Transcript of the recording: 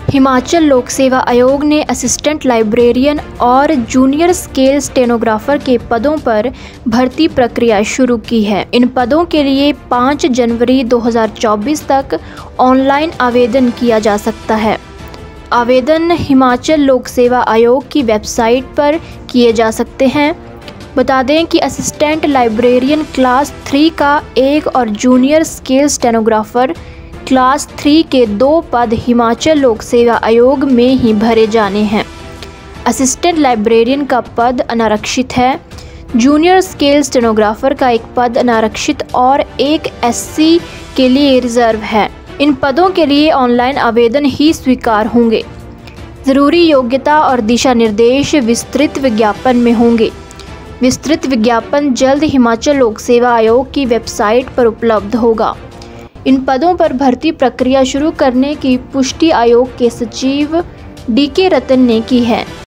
हिमाचल लोक सेवा आयोग ने असिस्टेंट लाइब्रेरियन और जूनियर स्केल स्टेनोग्राफर के पदों पर भर्ती प्रक्रिया शुरू की है। इन पदों के लिए 5 जनवरी 2024 तक ऑनलाइन आवेदन किया जा सकता है। आवेदन हिमाचल लोक सेवा आयोग की वेबसाइट पर किए जा सकते हैं। बता दें कि असिस्टेंट लाइब्रेरियन क्लास 3 का 1 और जूनियर स्केल स्टेनोग्राफर क्लास 3 के 2 पद हिमाचल लोक सेवा आयोग में ही भरे जाने हैं। असिस्टेंट लाइब्रेरियन का पद अनारक्षित है। जूनियर स्केल स्टेनोग्राफर का 1 पद अनारक्षित और 1 SC के लिए रिजर्व है। इन पदों के लिए ऑनलाइन आवेदन ही स्वीकार होंगे। ज़रूरी योग्यता और दिशा निर्देश विस्तृत विज्ञापन में होंगे। विस्तृत विज्ञापन जल्द हिमाचल लोक सेवा आयोग की वेबसाइट पर उपलब्ध होगा। इन पदों पर भर्ती प्रक्रिया शुरू करने की पुष्टि आयोग के सचिव DK रतन ने की है।